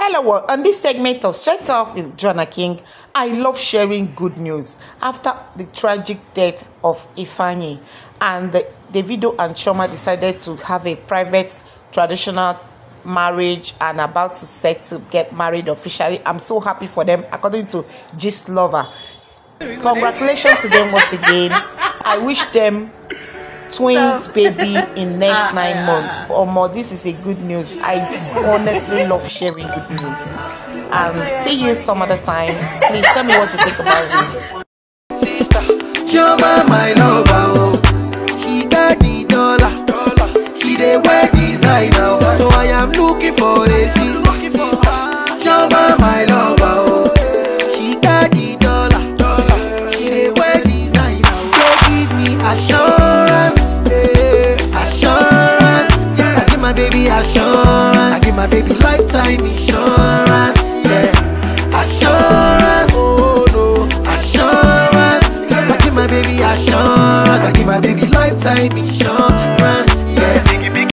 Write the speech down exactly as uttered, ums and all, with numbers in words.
Hello, world. On this segment of Straight Talk with Joanna King, I love sharing good news after the tragic death of Ifeanyi, and the, Davido and Chioma decided to have a private traditional marriage and about to set to get married officially. I'm so happy for them, according to Gist Lover. Congratulations to them once again. I wish them twins baby in next nine months or more. This is a good news. I honestly love sharing good news. Um see you some other time. Please tell me what you think about this. Chioma, my lover, she got the dollar, she dey wear designer, so I am looking for a sister. Chioma, my lover, she got the dollar, she dey wear designer, so give me assurance. Baby assurance, I give my baby lifetime insurance, yeah. Assurance, oh no, assurance, I give my baby assurance, I give my baby lifetime insurance.